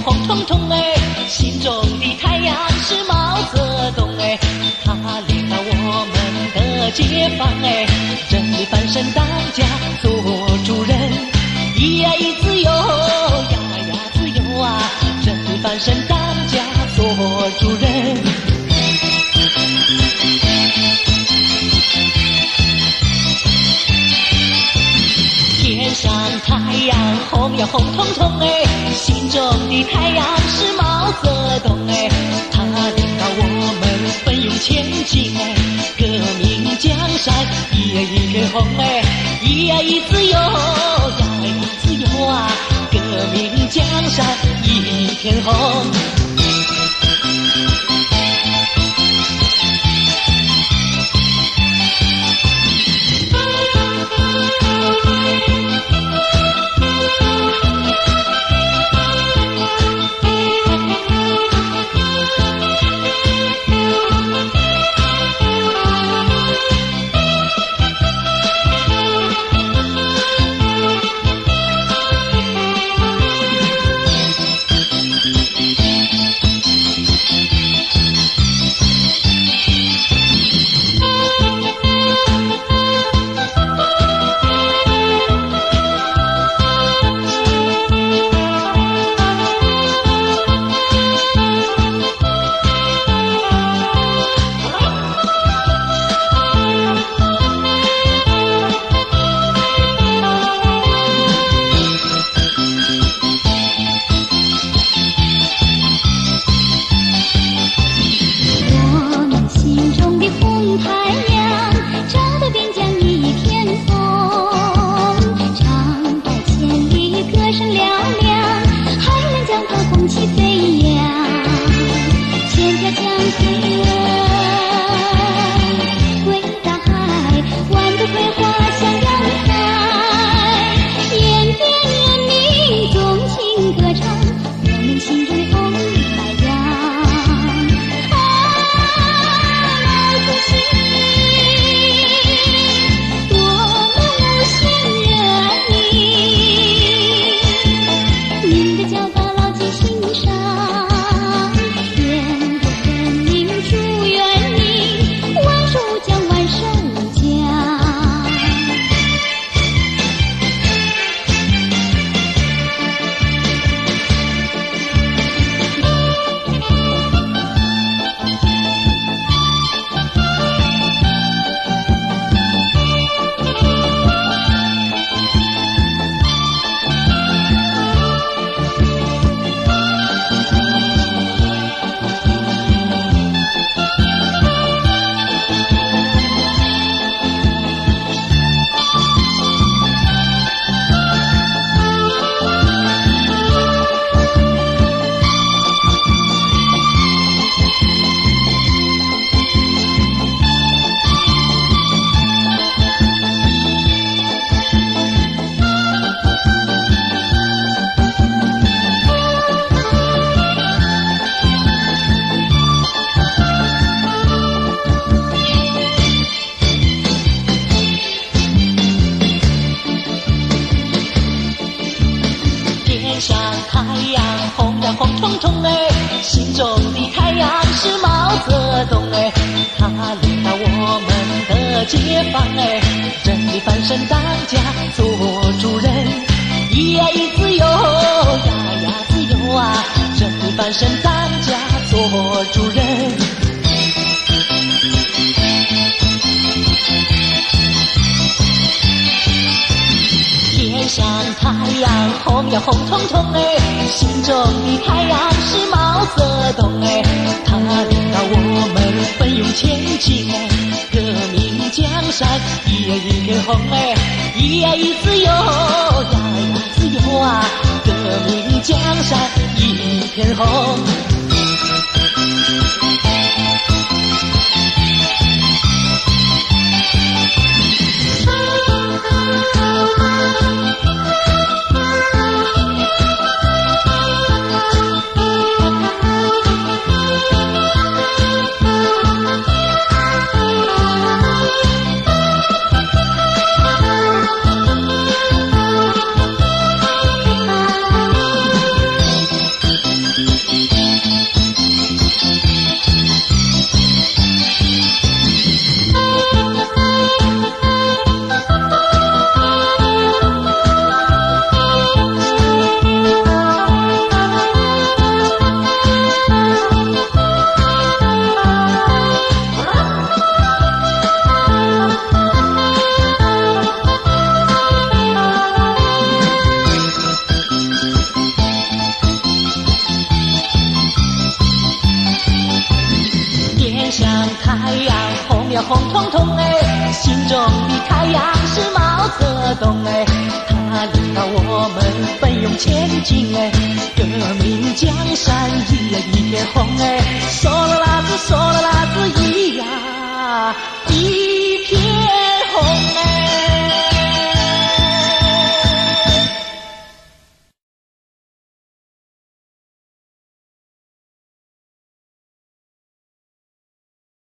红彤彤哎，心中的太阳是毛泽东哎，他领导我们的解放哎，真理翻身当家做主人，咿呀咿自由呀呀自由啊，真理翻身当家做主人。天上太阳红呀红彤彤哎，心中的太阳是毛泽东哎，他领导我们奋勇前进哎，革命江山一呀一片红哎，咿呀咿自由呀呀自由啊，革命江山一片红。解放哎，真理翻身当家做主人，咿呀咿自由呀呀自由啊，真理翻身当家做主人。天上太阳红呀红彤彤哎，心中的太阳是毛泽东哎，他领导我们奋勇前进哎，革命江山一呀一片红哎，咿呀咿自由呀呀自由啊，革命江山一片红。 阳红呀红彤彤哎，心中的太阳是毛泽东哎，他领导我们奋勇前进哎，革命江山一片红哎，嗦啦啦子嗦啦啦子咿呀。